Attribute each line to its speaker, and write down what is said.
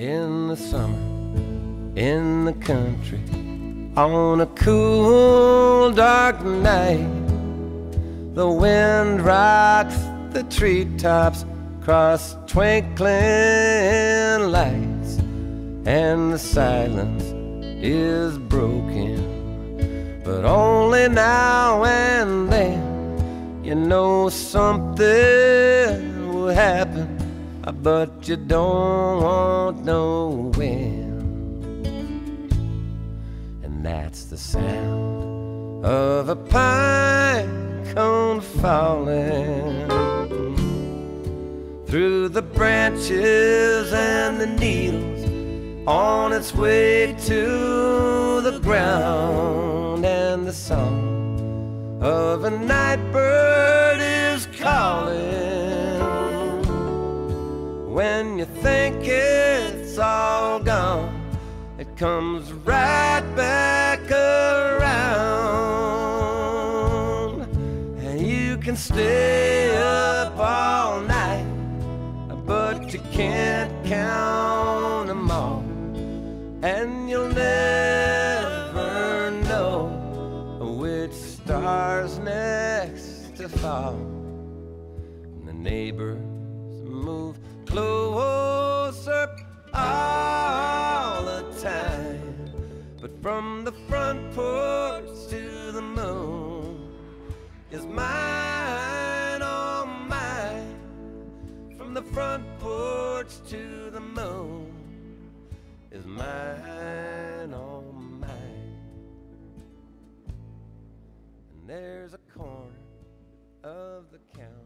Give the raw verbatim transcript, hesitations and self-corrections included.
Speaker 1: in the summer, in the country, on a cool, dark night. The wind rocks the treetops across twinkling lights, and the silence is broken, but only now and then. You know something will happen, but you don't want to know when. And that's the sound of a pine cone falling through the branches and the needles on its way to the ground. And the song of a night bird is calling when you think it's all gone. It comes right back around, and you can stay up all night, but you can't count them all, and you'll never know which star's next to fall. And the neighbors move closer all the time, but from the front porch to the moon is mine, oh mine. From the front porch to the moon is mine, oh mine. And there's a corner of the county